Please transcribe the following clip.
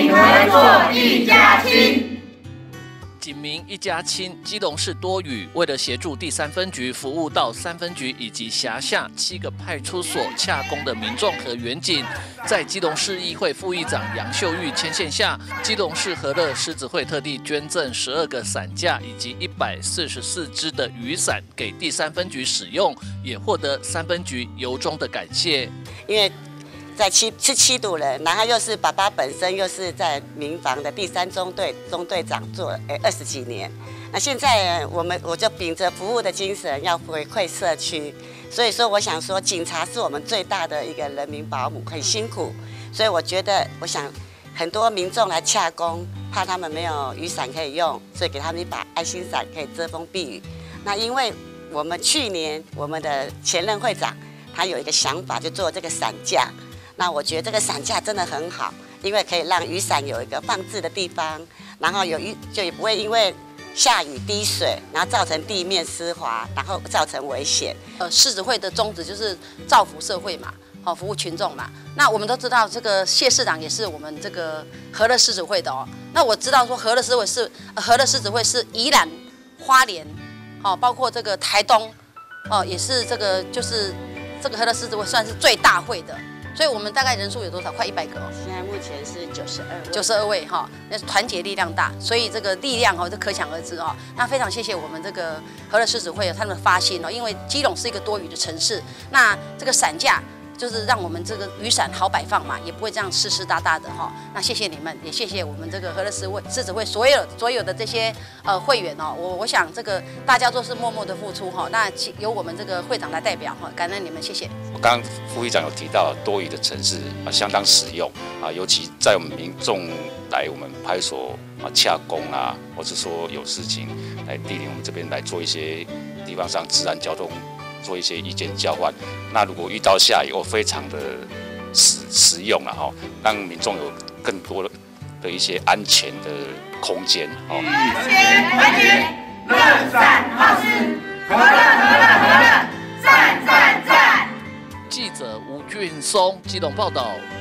起合作一家亲。 警民一家亲，基隆市多语为了协助第三分局服务到三分局以及辖下7个派出所洽公的民众和员警，在基隆市议会副议长杨秀玉牵线下，基隆市和乐狮子会特地捐赠12个伞架以及144支的雨伞给第三分局使用，也获得三分局由衷的感谢。 因为是七堵人，然后又是爸爸本身又是在民防的第3中队中队长做20几年。那现在我就秉着服务的精神，要回馈社区。所以说，我想说，警察是我们最大的一个人民保姆，很辛苦。所以我觉得，我想很多民众来洽公，怕他们没有雨伞可以用，所以给他们一把爱心伞，可以遮风避雨。那因为我们去年我们的前任会长他有一个想法，就做这个伞架。那我觉得这个伞架真的很好，因为可以让雨伞有一个放置的地方，然后就也不会因为下雨滴水，然后造成地面湿滑，然后造成危险。 狮子会的宗旨就是造福社会嘛，服务群众嘛。那我们都知道，这个谢市长也是我们这个和乐狮子会的哦。那我知道说和乐狮子会是宜兰、花莲，包括这个台东，也是这个就是这个和乐狮子会算是最大会的。所以我们大概人数有多少？快100个哦。 现在目前是92 位哈，那是团结力量大，所以这个力量哦，这可想而知哦。那非常谢谢我们这个和乐狮子会有他们的发心哦，因为基隆是一个多雨的城市，那这个伞架就是让我们这个雨伞好摆放嘛，也不会这样湿湿哒哒的哈。那谢谢你们，也谢谢我们这个和乐狮子会所有的这些会员哦。我想这个大家都是默默的付出哈。那由我们这个会长来代表哈，感恩你们，谢谢。 我刚刚副议长有提到多雨的城市相当实用尤其在我们民众来我们派出所洽公或是说有事情来莅临我们这边来做一些地方上治安交通。做一些意见交换，那如果遇到下雨，非常的实用让民众有更多的一些安全的空间一起团结，乐善好施，和乐，赞！记者吴俊松基隆报道。